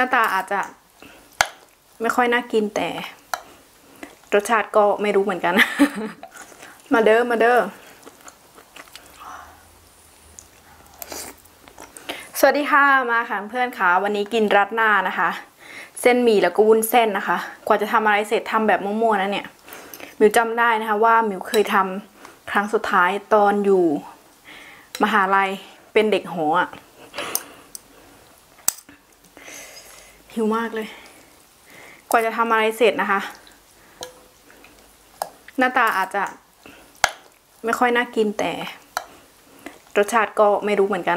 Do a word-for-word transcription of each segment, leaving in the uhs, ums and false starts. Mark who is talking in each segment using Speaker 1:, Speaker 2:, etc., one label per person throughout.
Speaker 1: น้าตาอาจจะไม่ค่อยน่ากินแต่รสชาติก็ไม่รู้เหมือนกัน มาเด้อมาเด้อสวัสดีค่ะมาค่ะเพื่อนค่ะวันนี้กินรัดหน้านะคะเส้นหมี่แล้วก็วุ้นเส้นนะคะกว่าจะทำอะไรเสร็จทำแบบมั่วๆนะเนี่ยมิวจำได้นะคะว่ามิวเคยทำครั้งสุดท้ายตอนอยู่มหาลัยเป็นเด็กหออ่ะหิวมากเลยกว่าจะทำอะไรเสร็จนะคะหน้าตาอาจจะไม่ค่อยน่ากินแต่รสชาติก็ไม่รู้เหมือนกัน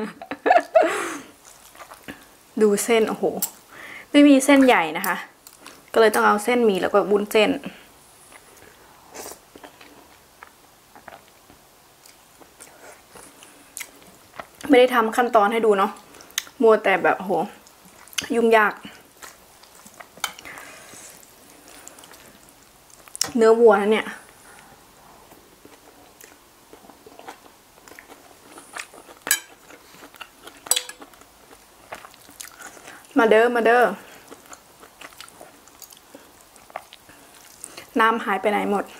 Speaker 1: ดูเส้นโอ้โหไม่มีเส้นใหญ่นะคะก็เลยต้องเอาเส้นหมี่แล้วก็วุ้นเส้นไม่ได้ทำขั้นตอนให้ดูเนาะมัวแต่แบบโหยุ่งยากเนื้อวัวนะเนี่ยมาเด้อมาเด้อน้ำหายไปไหนหมด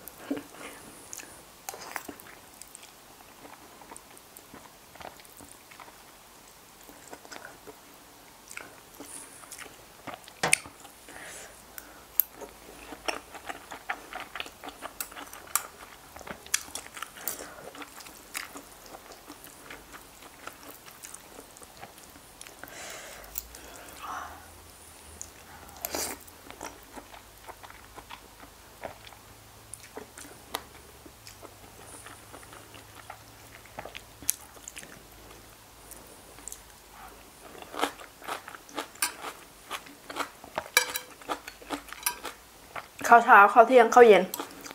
Speaker 1: ข้าวเช้าข้าวเที่ยงข้าวเย็น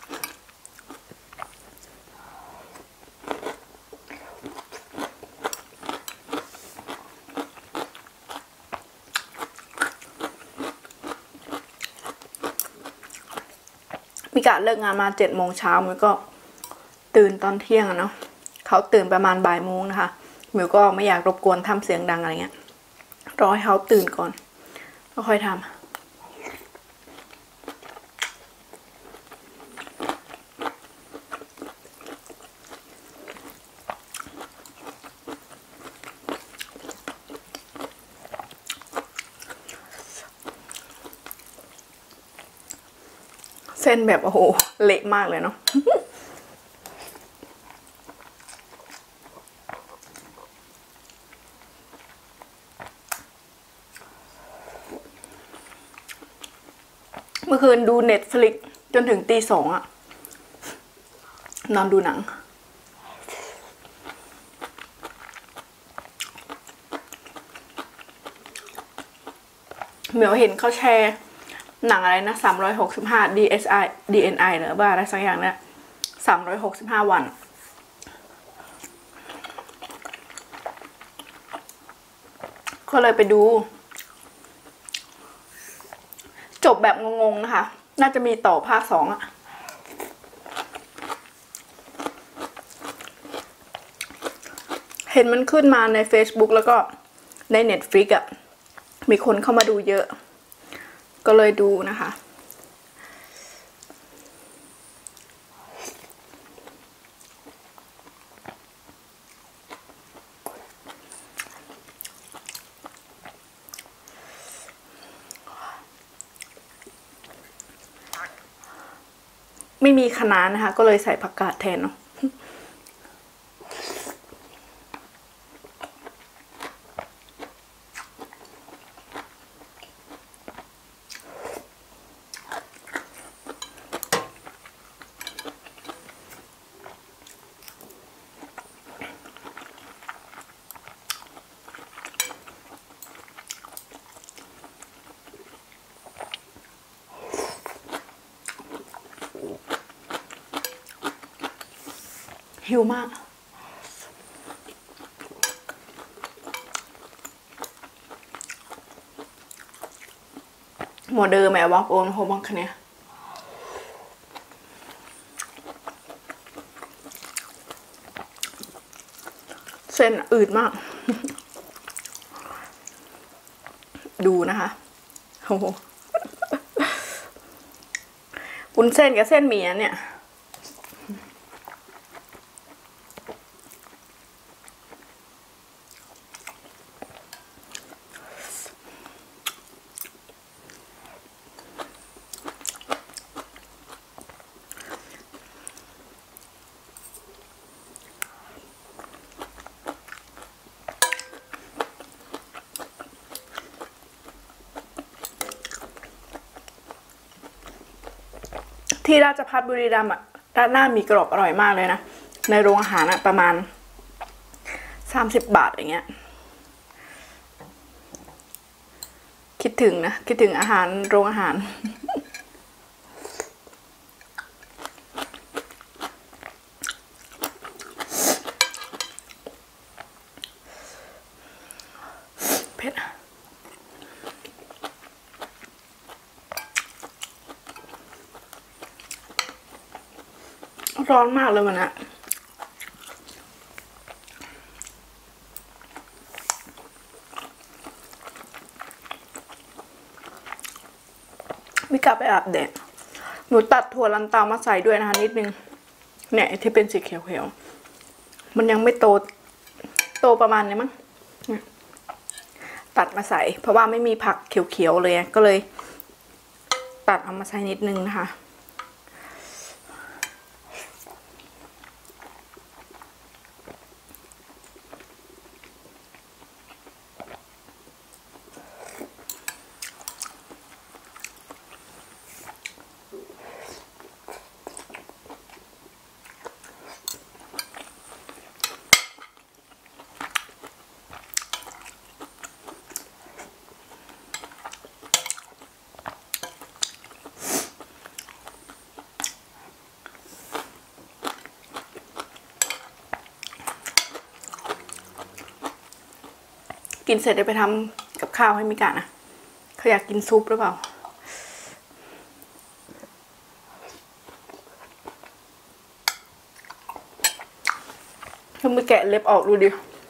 Speaker 1: มีกะเลิกงานมาเจ็ดโมงเช้ามิวก็ตื่นตอนเที่ยงอะเนาะเขาตื่นประมาณบ่ายโมงนะคะมิวก็ไม่อยากรบกวนทำเสียงดังอะไรเงี้ยรอให้เขาตื่นก่อนก็ค่อยทำเส้นแบบโอ้โหเละมากเลยเนาะ เมื่อคืนดูเน็ตฟลิกจนถึงตีสองอะนอนดูหนังเหมียวเห็นเขาแชร์หนังอะไรนะสามร้อยหกสิบห้า ดี เอส ไอ ดี เอ็น ไอ หรือว่าอะไรสักอย่างเนี่ยสามร้อยหกสิบห้าวันก็เลยไปดูจบแบบงงๆนะคะน่าจะมีต่อภาคสองอะเห็นมันขึ้นมาใน Facebook แล้วก็ใน Netflix อะมีคนเข้ามาดูเยอะก็เลยดูนะคะไม่มีคะน้านะคะก็เลยใส่ผักกาดแทนเนาะหิวมากหมดเดิมแม่วักโอนโฮบังคะเนี่ยเส้นอืดมากดูนะคะโอ้โหวุ้นเส้นกับเส้นหมี่เนี่ยที่ราชภัฏบุรีรัมย์อะราดหน้ามีกรอบอร่อยมากเลยนะในโรงอาหารอะประมาณสามสิบบาทอย่างเงี้ยคิดถึงนะคิดถึงอาหารโรงอาหารเผ็ดร้อนมากเลยมันอะมิกลับไปอาบแดดหนูตัดถั่วลันเตามาใส่ด้วยนะคะนิดนึงเนี่ยที่เป็นสีเขียวๆมันยังไม่โตโตประมาณนี้มั้งตัดมาใส่เพราะว่าไม่มีผักเขียวๆเลยก็เลยตัดเอามาใส่นิดนึงนะคะกินเสร็จเดี๋ยวไปทำกับข้าวให้มิกะนะเขาอยากกินซุปหรือเปล่าทำไมแกะเล็บออกดูดิ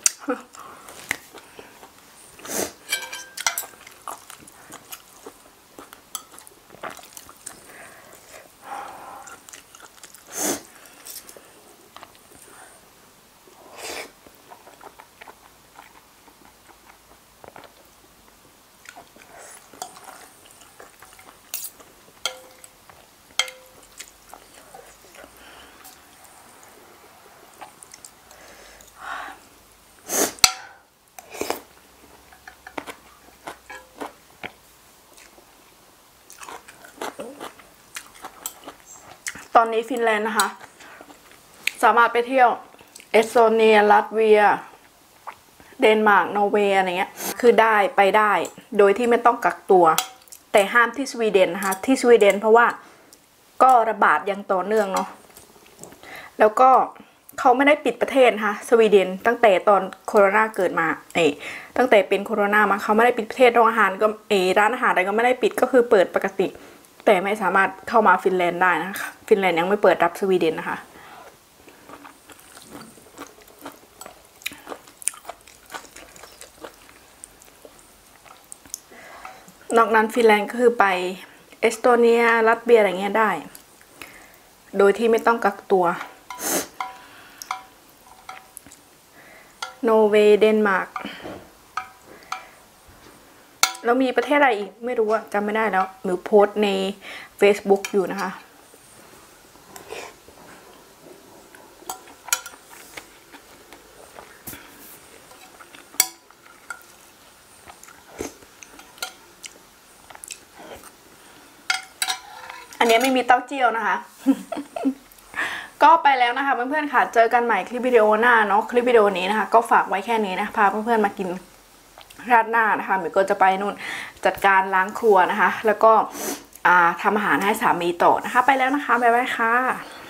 Speaker 1: ตอนนี้ฟินแลนด์นะคะสามารถไปเที่ยวเอสโตเนียลัตเวียเดนมาร์กนอร์เวย์อะไรเงี้ยคือได้ไปได้โดยที่ไม่ต้องกักตัวแต่ห้ามที่สวีเดนนะคะที่สวีเดนเพราะว่าก็ระบาดยังต่อเนื่องเนาะแล้วก็เขาไม่ได้ปิดประเทศนะคะสวีเดนตั้งแต่ตอนโควิดเกิดมาเอตั้งแต่เป็นโควิดมาเขาไม่ได้ปิดประเทศโรงอาหารก็เอร้านอาหารอะไรก็ไม่ได้ปิดก็คือเปิดปกติแต่ไม่สามารถเข้ามาฟินแลนด์ได้นะคะฟินแลนด์ยังไม่เปิดรับสวีเดนนะคะนอกนั้นฟินแลนด์ก็คือไปเอสโตเนียรัสเซียอะไรเงี้ยได้โดยที่ไม่ต้องกักตัวนอร์เวย์เดนมาร์กแล้วมีประเทศอะไรอีกไม่รู้อะจำไม่ได้แล้วหนูโพสต์ใน Facebook อยู่นะคะอันนี้ไม่มีเต้าเจี้ยวนะคะ ก็ไปแล้วนะคะเพื่อนๆค่ะเจอกันใหม่คลิปวิดีโอหน้าเนาะคลิปวิดีโอนี้นะคะก็ฝากไว้แค่นี้นะพาเพื่อนๆมากินราดหน้านะคะมิวก็จะไปนู่นจัดการล้างครัวนะคะแล้วก็ทำอาหารให้สามีต่อนะคะไปแล้วนะคะบ๊ายบายค่ะ